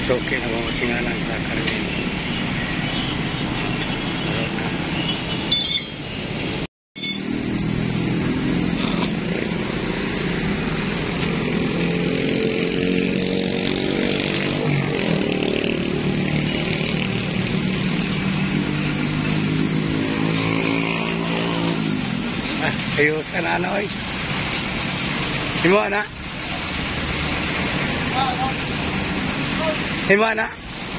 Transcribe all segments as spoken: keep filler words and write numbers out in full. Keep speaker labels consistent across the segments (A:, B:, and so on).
A: Suki na mamusinganan sa Carmen. Ayusan na ano eh. Himo na. Himo na.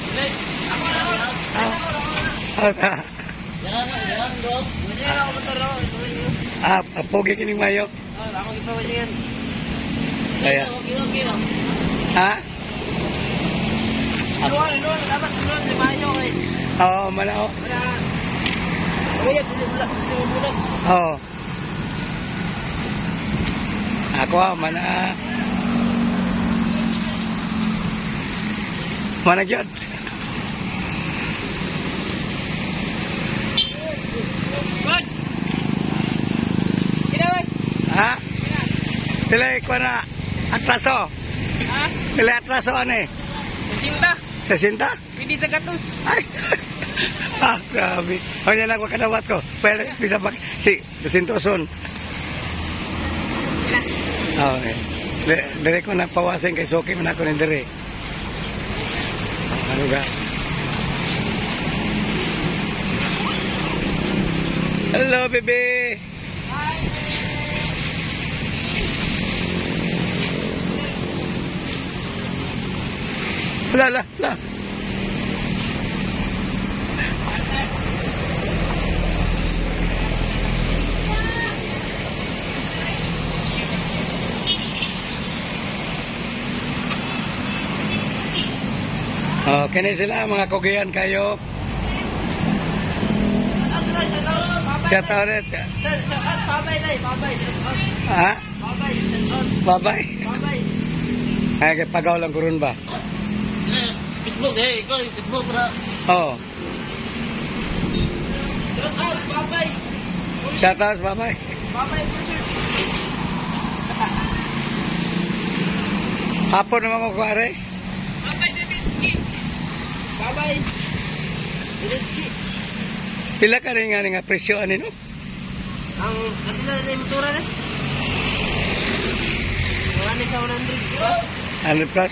A: Ah, ah, pogi kining mayo. Kaya. Ha? Oo, malao. Oo. Ako ah, mana mana gyud. Ha? Pilih ko na atraso. Ha? Pilih atraso ane.
B: Cinta.
A: Sa sinta?
B: Hindi sa gatus.
A: Ay. Ah, grabe. O yan lang kadawat ko. Pero bisa pag si Dusintoson. Okay. Dire ko nagpawasin kay Suki man ako ni dire. Ano ga? Hello, baby. Hi. La la la. Oh, kini sila mga kugian kayo. Kata ulit.
B: Babay day, babay.
A: Ha?
B: Babay.
A: Babay.
B: Babay.
A: Ay, pagaw lang kurun ba?
B: Facebook eh, ikaw Facebook para.
A: Oo.
B: Shout out, babay.
A: Shout out, babay.
B: Babay po sir.
A: Hapon naman ko kuwari.
B: Babay Davidski. Babay. Davidski.
A: Pila ka rin nga nga presyo ano no?
B: Ang kanila na yung motora na? Marami sa one hundred plus.
A: one hundred plus?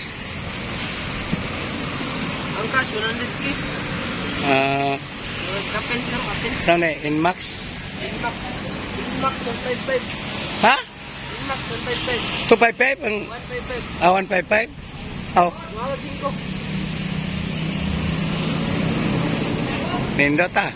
B: Ang cash, one hundred k.
A: Ah,
B: Kapin lang, kapin.
A: ano na, Inmax?
B: Inmax. Inmax, one fifty-five.
A: Ha?
B: Inmax, one fifty-five.
A: two fifty-five? Ang,
B: one fifty-five.
A: ah, one fifty-five? Oh,
B: Mga singko.
A: nindot ah.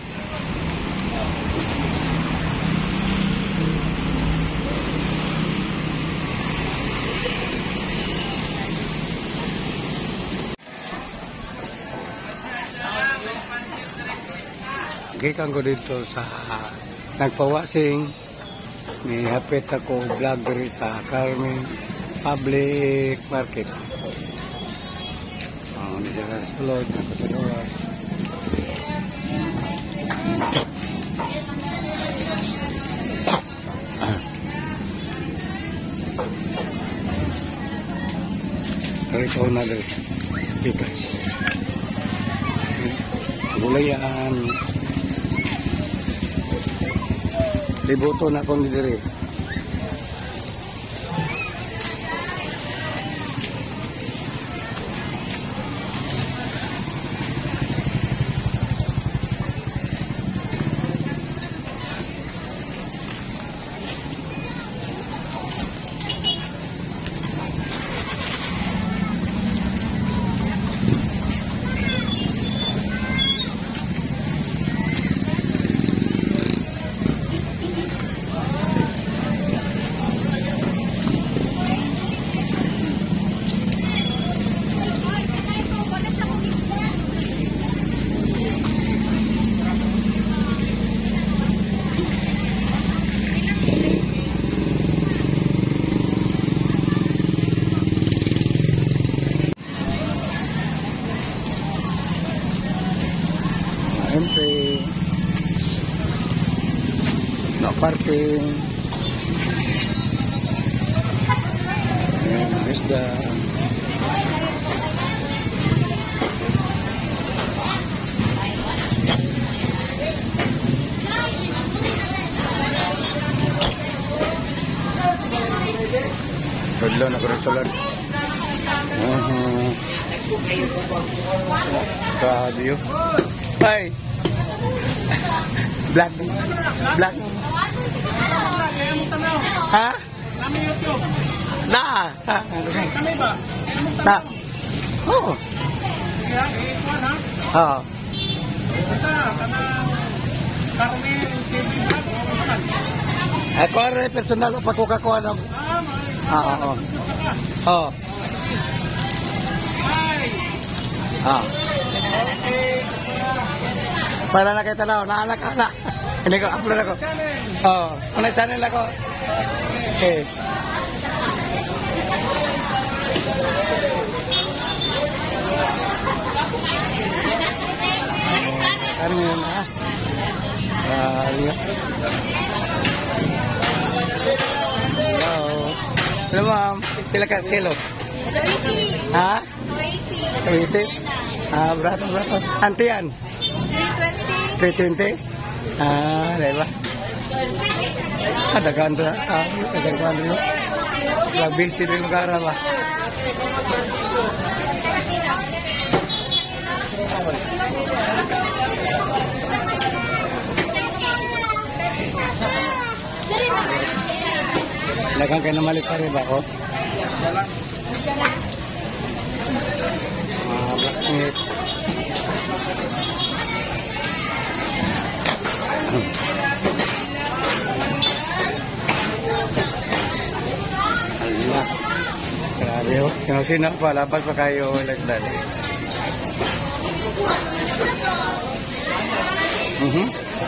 A: Gikan ko dito sa nagpawasing, may hapit ako vlog diri sa Carmen Public Market. Oh, hindi na sulod, ako sa gawas. Rito na diri, bigas. Gulayan. Libuto na akong diri. Entry, no parking, ayan, isda. sulod. Uh-huh. Grabe yun. Ay! Black. Black. Ha?
B: Kami YouTube.
A: Na! Sa?
B: Kami ba?
A: Na! Oo.
B: Kaya, eh, kuwan ha?
A: Oo.
B: Basta, kanang Carmen T V Vlog, o naman.
A: Ako rin personal pa ko kakuha ng...
B: Ah, may
A: Ah, oo. Oo.
B: Ay!
A: Ah.
B: Okay.
A: Para na kayo tanaw, naanak ka na. Hindi ko, upload ako.
B: Channel.
A: Oo. Ano channel ako? Okay. Ano yun, ha? Ah, yun. Hello. Hello, ma'am. Pila ka kilo?
C: thirty.
A: Ha?
C: twenty.
A: twenty? Ah, berato, berato. Antian?
C: three twenty.
A: three twenty? Ah, diba? Ah, dagaan to. Ah, dagaan ko ano yun. Labis din yung lugar ba? Dagang kayo na mali pa rin ba ko? Ah, bakit? Allah. Grabe oh. Sino-sino pa. Lapas pa kayo. Lagdad. Mhm.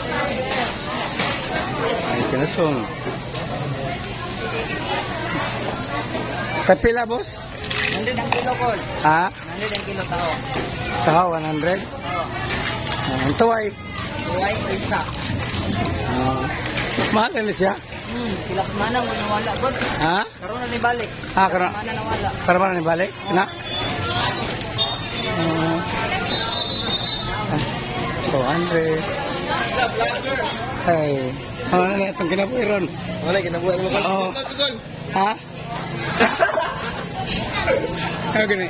A: Ay, kinasong. Kapila, boss?
B: Nandun ang kilo, Col.
A: Ha?
B: Nandun ang kilo tao.
A: Taho, one hundred?
B: Oo.
A: Ah, ang tuway.
B: Buhay, isa.
A: Ah, mahal na siya.
B: Hmm, kilak mana mo nawala, Col.
A: Ha?
B: Karoon na ni balik.
A: Ah, karoon.
B: Mana nawala.
A: Para ba na balik? Na? Uh, two hundred. Ay. Ano na itong kinabuhiron?
B: Wala, kinabuhan mo, Col.
A: Oo. Ha? Ano gani?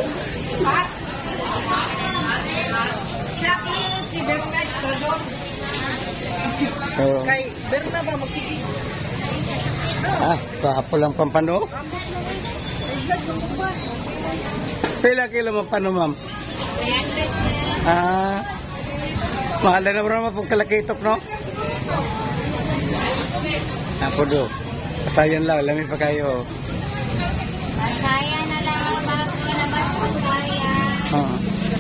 C: Sabi si Berna Estrador.
A: Oo.
C: Kay Berna ba magsige?
A: Ah, kahapo lang pampano.
C: Ambot na rin. Ay, God, mamaba.
A: Pila kilo mo pano, ma'am?
C: three hundred.
A: Ah, mahal na naman pong kalakitok, no? Ako do. Pasayan lang, lami pa kayo.
C: Masaya na lang. Maglabas masaya.
A: Oo.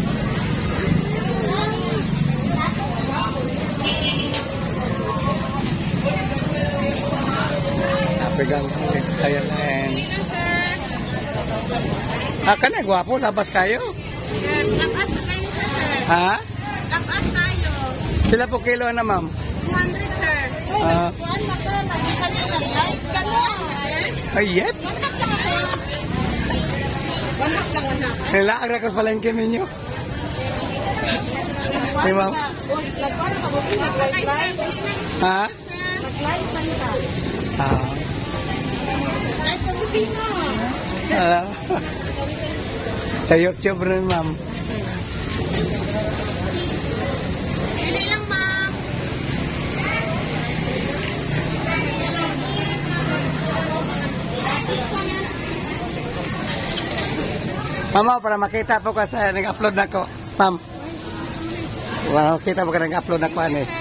A: Napigang pasayan lang. Ah, kana, gwapo, labas kayo.
C: Sir, tapas na kayo, sir.
A: Ha?
C: Tapas tayo.
A: Sila po kilo na, ma'am?
C: two hundred, sir.
A: Ah,
C: Kuhan na ka. Nag-isan na nag-live ka na, sir.
A: ay, yet.
C: Wanak lang ako. Wanak lang, wanak.
A: Nilaag na ka palengke ninyo. Hey, ma'am.
C: Oh, nagkuhan ka mo sila. Nag-live.
A: Ha?
C: Nag-live man ka.
A: Ah.
C: Live ka mo sino.
A: Ah. Sa YouTube rin, ma'am.
C: Pili lang, ma'am.
A: Mama, para makita po ka sa nag-upload na ko. Ma'am. Wow, kita po ka nag-upload na ko, ano eh.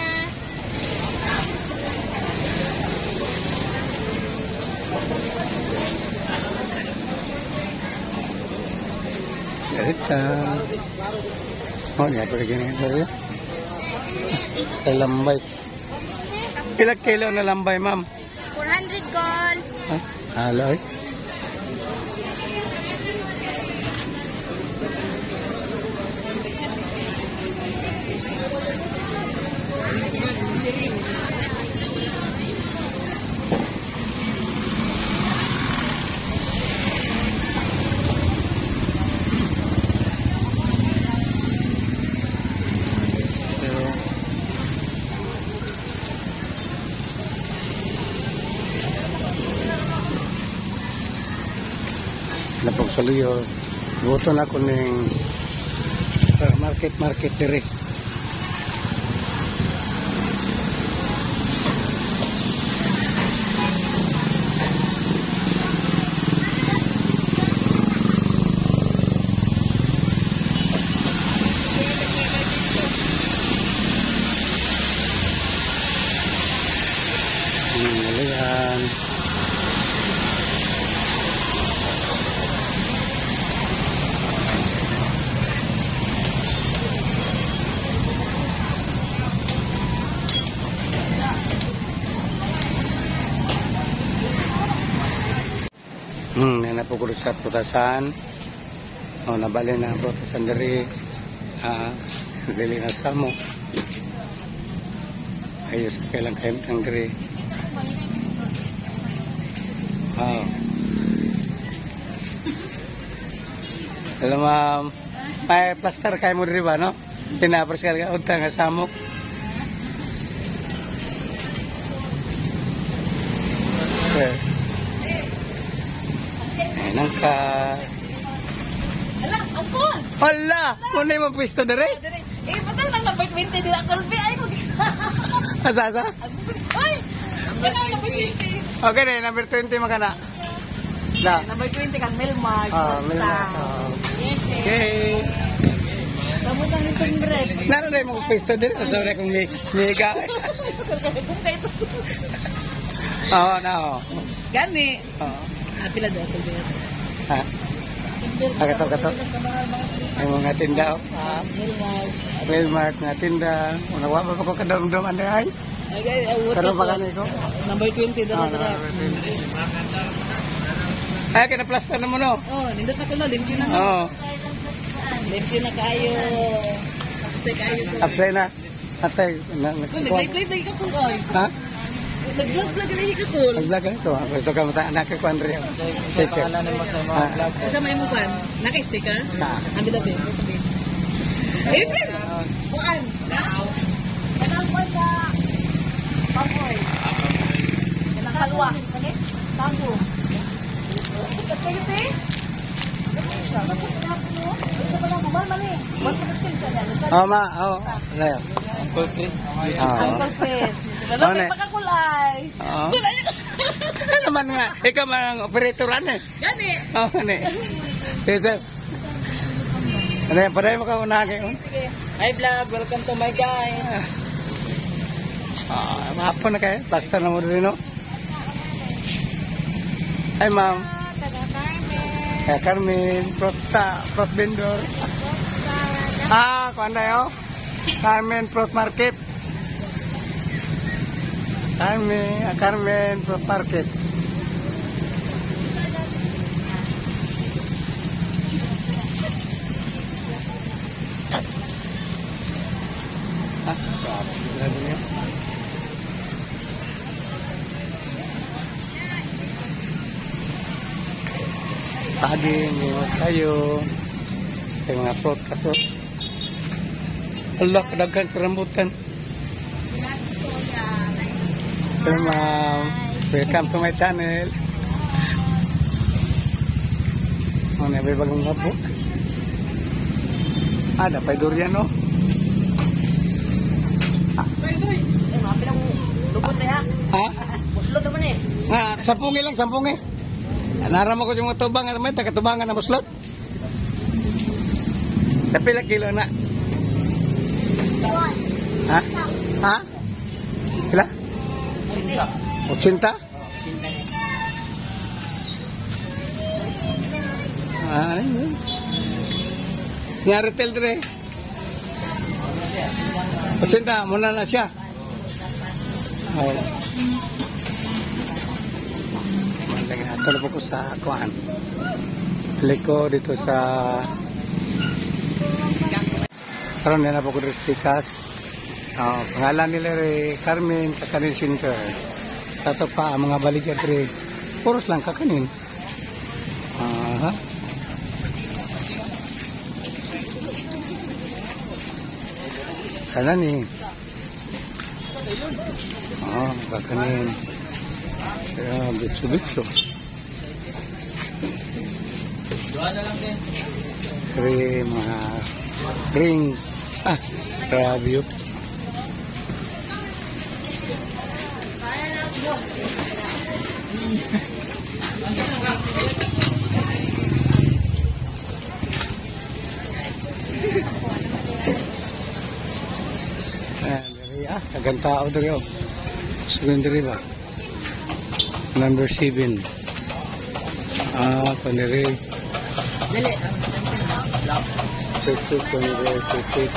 A: Ganito. Oh, niya ko rin ganyan. Ay, lambay. Ilang kilo na lambay, ma'am?
C: four hundred gold.
A: Ah, aloy. Saliyo. Buto na ko ning market-market diri. Yan. Hmm, yan na po ko sa putasan. O, nabali na ang putasan dari. Ah, dili na sa mo. Ayos, kailang kayo ng dari. Wow. Hello, ma'am. May plaster kayo mo rin ba, no? Sinapers ka lang, utang nga samok. Okay. Ayun ka.
C: Ala, angkol!
A: Hala! Muna yung pwesto na rin?
C: Eh, patay lang number twenty dila kalbi. Ay, mag...
A: Asa-asa?
C: Ay! Kaya number twenty.
A: Okay na, number twenty makana. Na.
C: Number twenty kang Melmar.
A: Ah, Melmar. Ah. Okay.
C: Kamu kang itong red.
A: Naroon na yung pwesto din. Sabi na kong miga. Oo, na oo.
C: Gani.
A: Oo.
C: Ah, pila daw ito.
A: Ha? Ah, kato, kato. Ay mga tinda. Ah,
C: Melmar.
A: Wellmark nga tinda. Unawa ba ko kadamdaman na ay?
C: Ay, ay,
A: Pero baka na ito.
C: number twenty daw
A: Ah,
C: dra.
A: number twenty. Ay, kinaplaster na mo, no?
C: Oh, nindot na ko no, limpyo na.
A: Oo.
C: Limpyo na kayo. Kasi kayo.
A: Upside na. Atay. Na,
C: Kung
A: na,
C: nag-live lagi ka kung oy.
A: ha?
C: Nag-vlog vlog lagi ka kung.
A: Nag-vlog ka ito. Gusto ka mata anak ko, Andrea. Sige. Ah,
C: Sa may mo kan, naka-sticker?
A: ah.
C: Ang bida ba? Eh, friends! Bukan! Kanang ko sa Pamboy. Kanang kalwa. Tambo. Ikot kayo, te? Sa ba na bumal man eh? Buwan ka na siya na.
A: Oh, ma. Oh, layo.
B: Uncle Chris.
A: Ah.
C: Uncle Chris.
A: Ano
C: Lalaki
A: eh?
C: pa ka kulay.
A: Oo.
C: Kulay niya.
A: Ano naman nga? Ikaw man ang operatoran eh.
C: Gani.
A: Oo, ano eh. Sige, sir. Ano yan? Paday mo ka unahan kayo.
C: Sige.
B: Hi vlog, welcome to my guys.
A: Ah, mahapon na kayo. Plaster na mo rin, no? Hi, ma'am.
C: Taga Carmen.
A: Kaya Carmen, fruit sa, fruit vendor. Ah, kuhan na yun? Carmen Fruit Market. Carmen, ah, Carmen Fruit Market. Ah, grabe. Grabe niya. Saging, limot tayo. May mga fruit kaso. Allah, kadaghan sa rambutan. Hello, ma'am. Welcome to my channel. Ano na, may bagong hapon. Ah, dapat durian, no?
C: Eh, mga pinang lubot na ya.
A: Ha?
C: Muslot naman eh.
A: Nga, sampungi lang, sampungi. Naram ko yung mga tubangan, may taga-tubangan na muslot. Kapila kilo na. Ha? Ha? Kila? Ochinta? Ah, ano yun? Nga retail dire. Ochinta, muna na siya. Oh. Talo po ko sa kuan. Liko dito sa karon na po ko dito stikas. Oh, pangalan nila re Carmen Kakanin Center. Tato pa ang mga baligya re. Puros lang kakanin. Aha. Kanan ni. Oh, kakanin. Ya, bitso-bitso. Dari mga drinks. Ah, grabe yun. Ayan, dari ah, kagang tao dari oh. Sugan dari ba? Number seven. Ah, paniri.
C: Dali.
A: Check, check, paniri, check, check.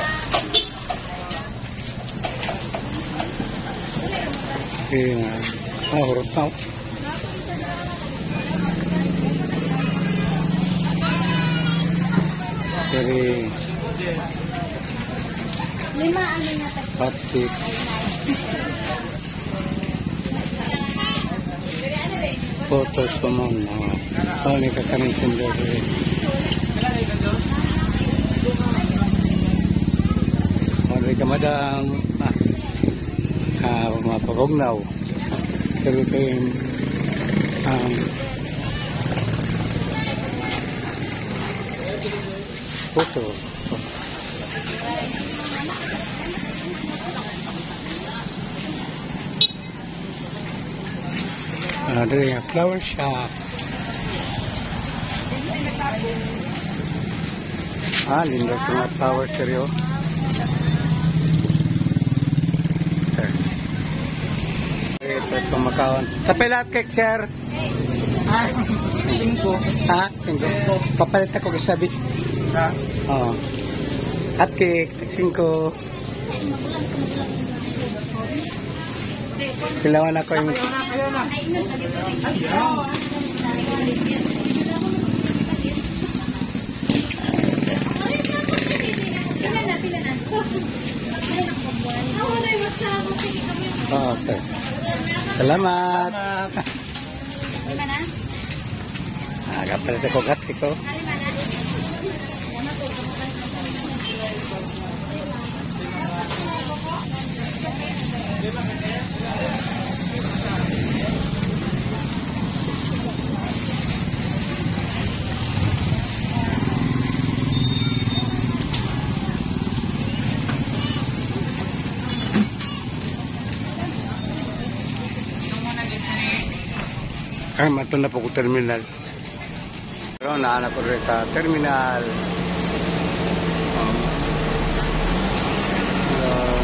A: Ayan. Ah, hurot na. Dari
C: Lima ano na tayo.
A: pati. Photos ko mo. Oh, ni kakanin sender. Dari kamadang ah, ah, mga pagognaw. Pero kayong um, photo. Ah, dari nga flower shop. Ah, lindo ko nga flower seryo. Ito ito makawan. Tapay lahat cake, sir.
B: Ah, cinco.
A: Ha? Tingko. Papalit ako kasabi.
B: Ha?
A: Oo. Hot cake, singko. Kailangan ako yung...
B: Kayo na, kayo na.
C: Pila na, pila na.
A: Oo, sir. Salamat.
C: Lima na?
A: Ah, kapalit ako hot cake ko.
C: Lima na?
A: Ay, mato na po ko terminal. Pero naanap ko rin sa terminal. Um, uh,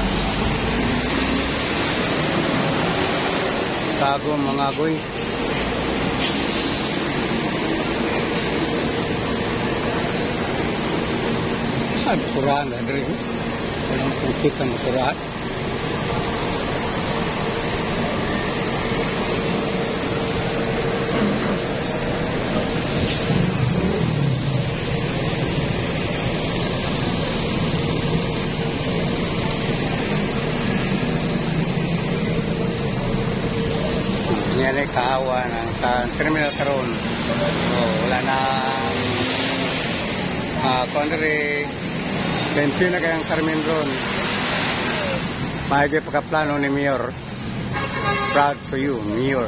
A: bago mga agoy. Sabi kuraan na rin. Walang pungkita ng kuraan. Yan ay kaawa ng sa terminal karon. So, wala na ah, kundre twenty na kayang Carmen ron. Maigi pagkaplano ni Mayor. Proud to you, Mayor.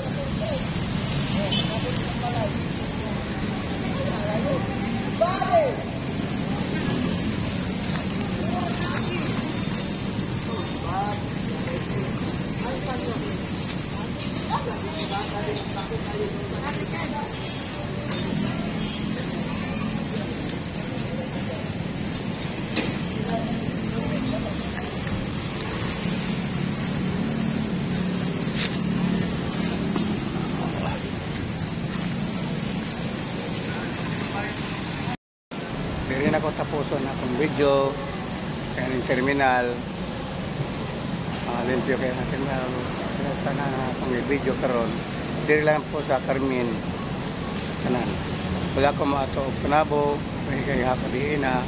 A: Diri na ko tapuson na akong video kaya ng terminal. Uh, limpyo kaya ng terminal. Sana na akong video karon. Diri lang po sa Carmen. Kanan. Wala ko maato og panabo. May kaya hapadiin na.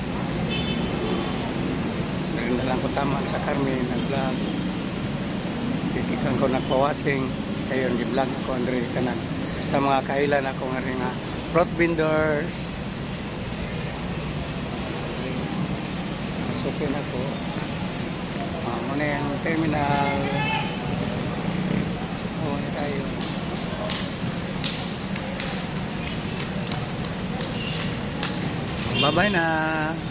A: Diri na lang ko taman sa Carmen. Nag-vlog. Titikan ko nagpawasing. Kayo nag-vlog ako Andre kanan. Basta mga kahilan ako nga rin nga. Fruit vendors. Masukin ako. Uh, muna yung terminal. Oo, na tayo. Bye-bye na.